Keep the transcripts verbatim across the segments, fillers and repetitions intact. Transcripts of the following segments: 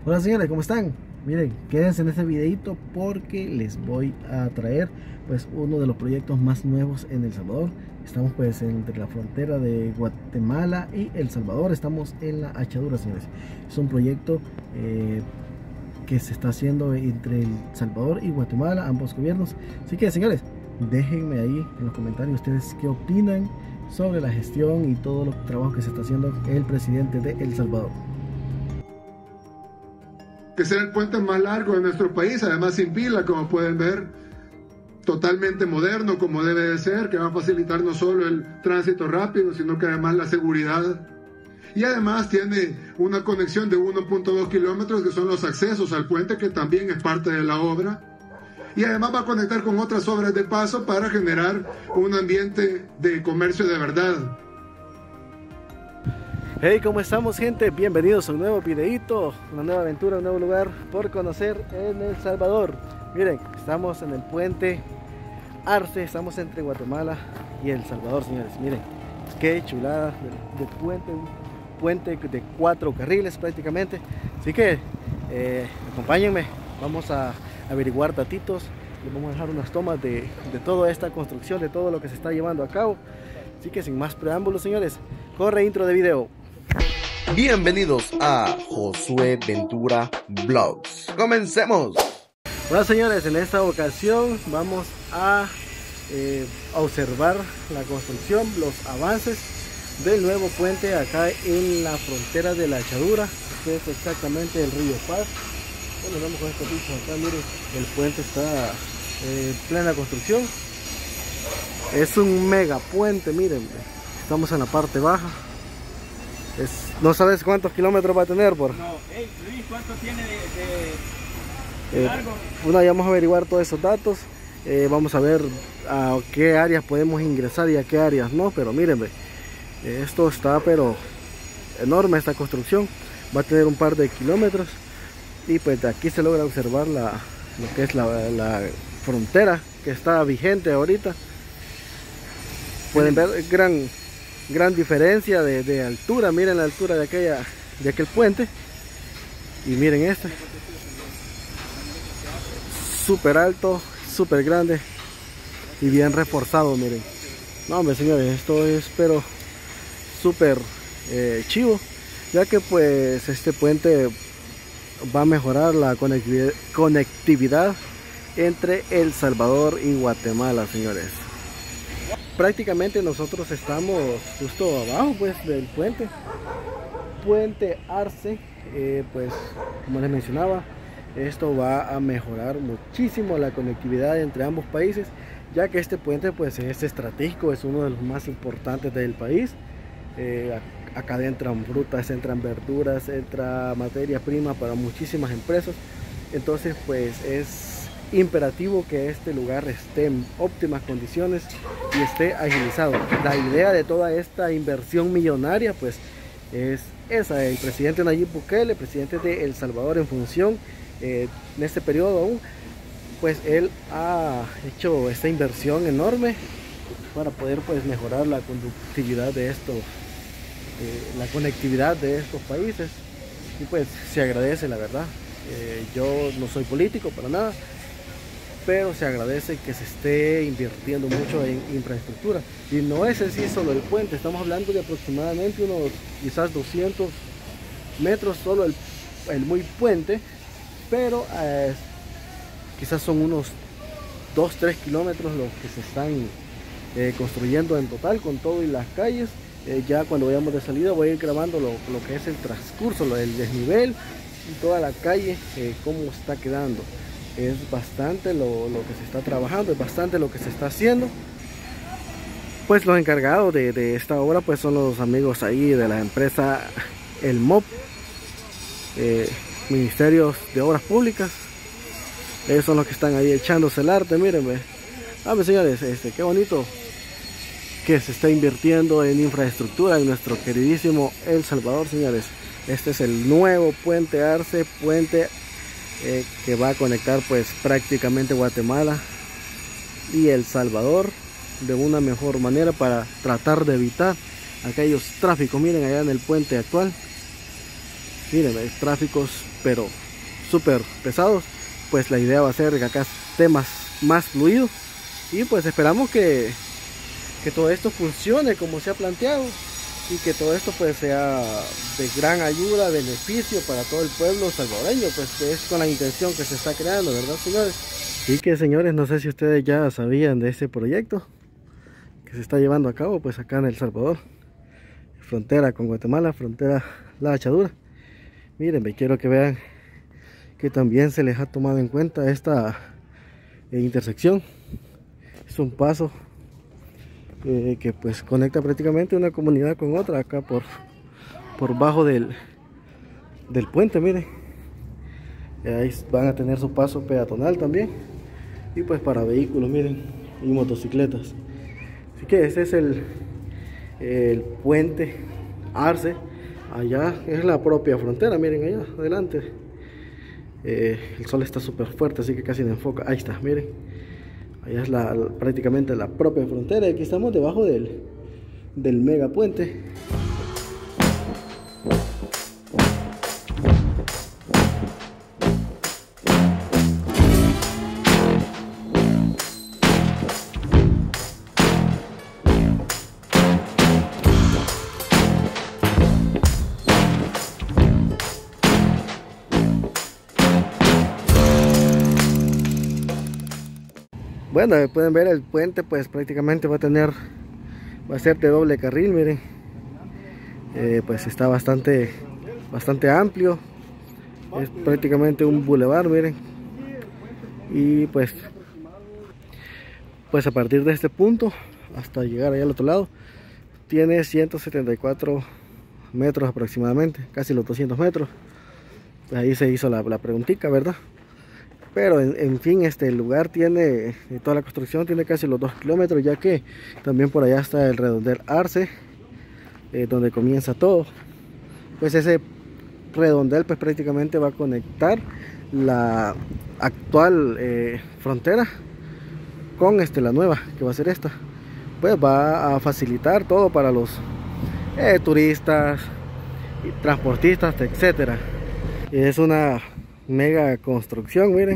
Hola señores, ¿cómo están? Miren, quédense en este videito porque les voy a traer pues uno de los proyectos más nuevos en El Salvador. Estamos pues entre la frontera de Guatemala y El Salvador, estamos en la Achadura, señores. Es un proyecto eh, que se está haciendo entre El Salvador y Guatemala, ambos gobiernos. Así que señores, déjenme ahí en los comentarios ustedes qué opinan sobre la gestión y todo el trabajo que se está haciendo el presidente de El Salvador. Que será el puente más largo de nuestro país, además sin pila, como pueden ver, totalmente moderno como debe de ser, que va a facilitar no solo el tránsito rápido, sino que además la seguridad. Y además tiene una conexión de uno punto dos kilómetros, que son los accesos al puente, que también es parte de la obra. Y además va a conectar con otras obras de paso para generar un ambiente de comercio de verdad. Hey, ¿cómo estamos, gente? Bienvenidos a un nuevo videito, una nueva aventura, un nuevo lugar por conocer en El Salvador. Miren, estamos en el puente Arce, estamos entre Guatemala y El Salvador, señores. Miren, qué chulada de, de puente, un puente de cuatro carriles prácticamente. Así que eh, acompáñenme, vamos a averiguar datitos, les vamos a dejar unas tomas de, de toda esta construcción, de todo lo que se está llevando a cabo. Así que sin más preámbulos, señores, corre intro de video. Bienvenidos a Josué Ventura Vlogs. ¡Comencemos! Bueno, señores, en esta ocasión vamos a eh, observar la construcción, los avances del nuevo puente acá en la frontera de la Achadura, que es exactamente el río Paz. Bueno, vamos con este piso acá, miren, el puente está en eh, plena construcción. Es un mega puente, miren, estamos en la parte baja. Es, no sabes cuántos kilómetros va a tener por. No, hey, Luis, ¿cuánto tiene de, de, de eh, largo? Bueno, ya vamos a averiguar todos esos datos. Eh, vamos a ver a qué áreas podemos ingresar y a qué áreas no. Pero mírenme, eh, esto está pero enorme, esta construcción. Va a tener un par de kilómetros. Y pues de aquí se logra observar la, lo que es la, la frontera que está vigente ahorita. Pueden ver gran gran diferencia de, de altura. Miren la altura de aquella de aquel puente y miren este, súper alto, súper grande y bien reforzado. Miren, no hombre, señores, esto es pero súper eh, chivo, ya que pues este puente va a mejorar la conectividad, conectividad entre El Salvador y Guatemala, señores. Prácticamente nosotros estamos justo abajo pues del puente puente Arce. Eh, pues como les mencionaba, esto va a mejorar muchísimo la conectividad entre ambos países, ya que este puente pues es estratégico, es uno de los más importantes del país. Eh, acá entran frutas, entran verduras, entra materia prima para muchísimas empresas. Entonces pues es imperativo que este lugar esté en óptimas condiciones y esté agilizado. La idea de toda esta inversión millonaria pues es esa. El presidente Nayib Bukele, presidente de El Salvador en función eh, en este periodo aún, pues él ha hecho esta inversión enorme para poder pues mejorar la conductividad de estos, eh, la conectividad de estos países, y pues se agradece, la verdad. Eh, yo no soy político para nada, pero se agradece que se esté invirtiendo mucho en infraestructura. Y no es así solo el puente, estamos hablando de aproximadamente unos quizás doscientos metros solo el, el muy puente, pero eh, quizás son unos dos tres kilómetros los que se están eh, construyendo en total con todo y las calles. Eh, ya cuando vayamos de salida voy a ir grabando lo, lo que es el transcurso, lo del desnivel y toda la calle, eh, cómo está quedando. Es bastante lo, lo que se está trabajando, es bastante lo que se está haciendo. Pues los encargados de, de esta obra pues son los amigos ahí de la empresa El M O P, eh, Ministerios de Obras Públicas. Ellos son los que están ahí echándose el arte. Mírenme, ah, pues, señores, este, qué bonito que se está invirtiendo en infraestructura en nuestro queridísimo El Salvador, señores. Este es el nuevo puente Arce, puente Eh, que va a conectar pues prácticamente Guatemala y El Salvador de una mejor manera para tratar de evitar aquellos tráficos. Miren allá en el puente actual, Miren, hay tráficos pero súper pesados. Pues la idea va a ser que acá esté más, más fluido. Y pues esperamos que, que todo esto funcione como se ha planteado. Y que todo esto pues sea de gran ayuda, beneficio para todo el pueblo salvadoreño. Pues que es con la intención que se está creando, ¿verdad, señores? Y que, señores, no sé si ustedes ya sabían de este proyecto que se está llevando a cabo pues acá en El Salvador, frontera con Guatemala, frontera La Achadura. Miren, me quiero que vean que también se les ha tomado en cuenta esta eh, intersección. Es un paso eh, que pues conecta prácticamente una comunidad con otra acá por, por bajo del, del puente. Miren, ahí van a tener su paso peatonal también, y pues para vehículos, miren, y motocicletas. Así que este es el, el puente Arce. Allá es la propia frontera, miren allá adelante. Eh, el sol está súper fuerte, así que casi no enfoca. Ahí está, miren. Allá es la, prácticamente la propia frontera. Y aquí estamos debajo del, del mega puente. Bueno, pueden ver el puente, pues prácticamente va a tener, va a ser de doble carril, miren. Eh, pues está bastante, bastante amplio. Es prácticamente un bulevar, miren. Y pues, pues a partir de este punto hasta llegar allá al otro lado, tiene ciento setenta y cuatro metros aproximadamente, casi los doscientos metros. Pues ahí se hizo la, la preguntita, ¿verdad? Pero en, en fin, este lugar tiene, toda la construcción tiene casi los dos kilómetros, ya que también por allá está el redondel Arce, eh, donde comienza todo. Pues ese redondel pues prácticamente va a conectar la actual eh, frontera con este, la nueva, que va a ser esta. Pues va a facilitar todo para los eh, turistas, y transportistas, etcétera. Es una mega construcción, miren.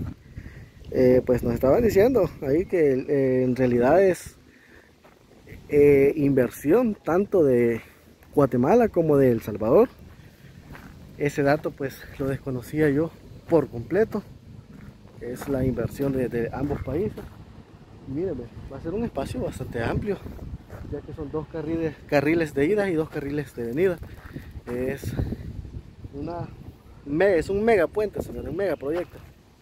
Eh, pues nos estaban diciendo ahí que eh, en realidad es eh, inversión tanto de Guatemala como de El Salvador. Ese dato pues lo desconocía yo por completo. Es la inversión de, de ambos países. Miren, va a ser un espacio bastante amplio, ya que son dos carriles, carriles de ida y dos carriles de venida. Es una es un mega puente, señores, un mega proyecto.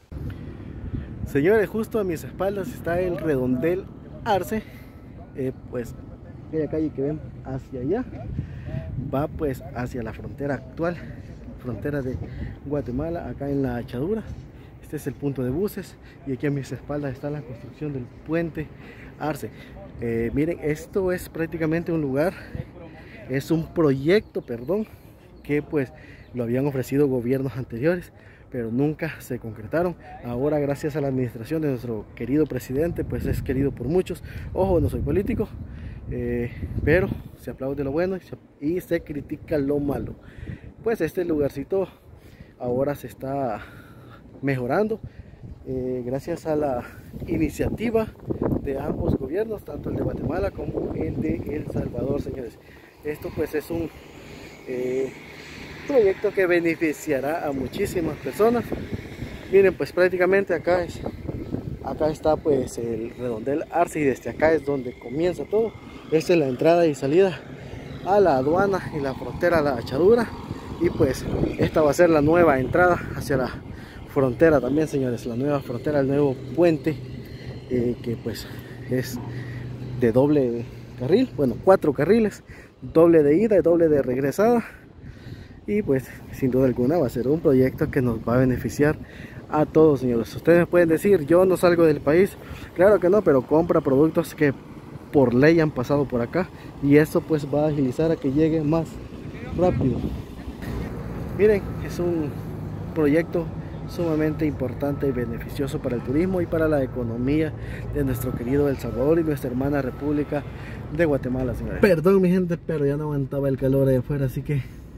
Señores, justo a mis espaldas está el redondel Arce. Eh, pues aquella calle que ven hacia allá va pues hacia la frontera actual, frontera de Guatemala, acá en La Achadura. Este es el punto de buses, y aquí a mis espaldas está la construcción del puente Arce. Eh, miren, esto es prácticamente un lugar, es un proyecto, perdón, que pues lo habían ofrecido gobiernos anteriores, pero nunca se concretaron. Ahora, gracias a la administración de nuestro querido presidente, pues es querido por muchos. Ojo, no soy político, eh, pero se aplaude lo bueno y se, y se critica lo malo. Pues este lugarcito ahora se está mejorando, eh, gracias a la iniciativa de ambos gobiernos, tanto el de Guatemala como el de El Salvador, señores. Esto pues es un eh, proyecto que beneficiará a muchísimas personas. Miren, pues prácticamente acá es acá está pues el redondel Arce, y desde acá es donde comienza todo. Esta es la entrada y salida a la aduana y la frontera La Achadura, y pues esta va a ser la nueva entrada hacia la frontera también, señores, la nueva frontera, el nuevo puente, eh, que pues es de doble carril, bueno, cuatro carriles, doble de ida y doble de regresada. Y pues sin duda alguna va a ser un proyecto que nos va a beneficiar a todos, señores. Ustedes pueden decir, yo no salgo del país. Claro que no, pero compra productos que por ley han pasado por acá, y eso pues va a agilizar a que llegue más rápido. Miren, es un proyecto sumamente importante y beneficioso para el turismo y para la economía de nuestro querido El Salvador y nuestra hermana República de Guatemala, señores. Perdón mi gente, pero ya no aguantaba el calor ahí afuera, así que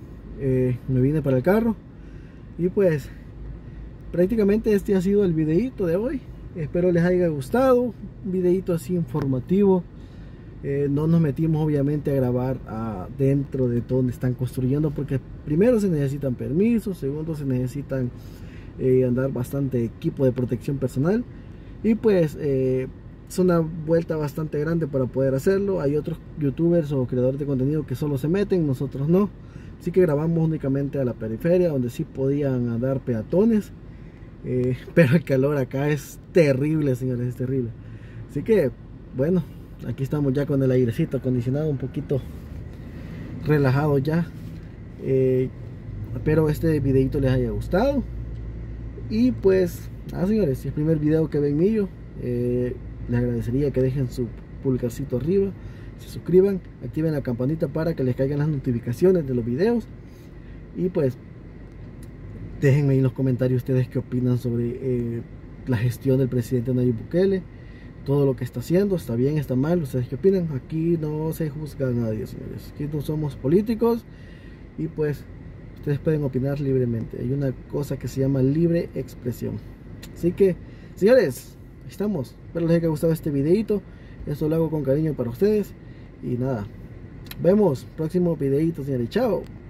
eh, me vine para el carro. Y pues prácticamente este ha sido el videito de hoy. Espero les haya gustado, un videito así informativo. Eh, no nos metimos obviamente a grabar a, dentro de donde están construyendo, porque primero se necesitan permisos, segundo se necesitan eh, andar bastante equipo de protección personal, y pues eh, es una vuelta bastante grande para poder hacerlo. Hay otros youtubers o creadores de contenido que solo se meten, nosotros no, así que grabamos únicamente a la periferia donde sí podían andar peatones. Eh, pero el calor acá es terrible, señores, es terrible. Así que bueno, aquí estamos ya con el airecito acondicionado un poquito relajado ya. eh, Espero este videito les haya gustado. Y pues, ah señores, si es el primer video que ven mío, eh, les agradecería que dejen su pulgarcito arriba, se suscriban, activen la campanita para que les caigan las notificaciones de los videos. Y pues déjenme en los comentarios ustedes qué opinan sobre eh, la gestión del presidente Nayib Bukele, todo lo que está haciendo, está bien, está mal, ustedes qué opinan. Aquí no se juzga a nadie, señores, aquí no somos políticos y pues ustedes pueden opinar libremente. Hay una cosa que se llama libre expresión. Así que, señores, ahí estamos. Espero les haya gustado este videito. Esto lo hago con cariño para ustedes. Y nada, vemos próximo videito, señores. Chao.